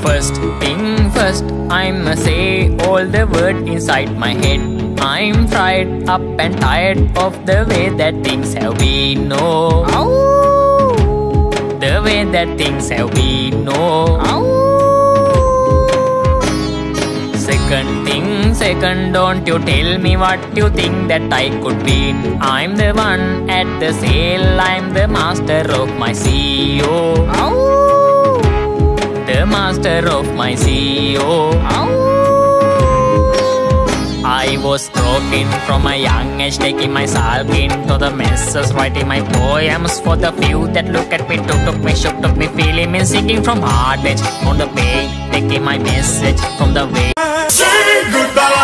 First thing first, I'ma say all the words inside my head. I'm fried up and tired of the way that things have been, no. The way that things have been, no. Second thing second, don't you tell me what you think that I could be. I'm the one at the sail, I'm the master of my CEO. The master of my CEO. I was broken from a young age, taking my sulk into the messes, writing my poems for the few that look at me, took me, shook, took me, feeling me, singing from heart edge on the page, taking my message from the way. Say goodbye.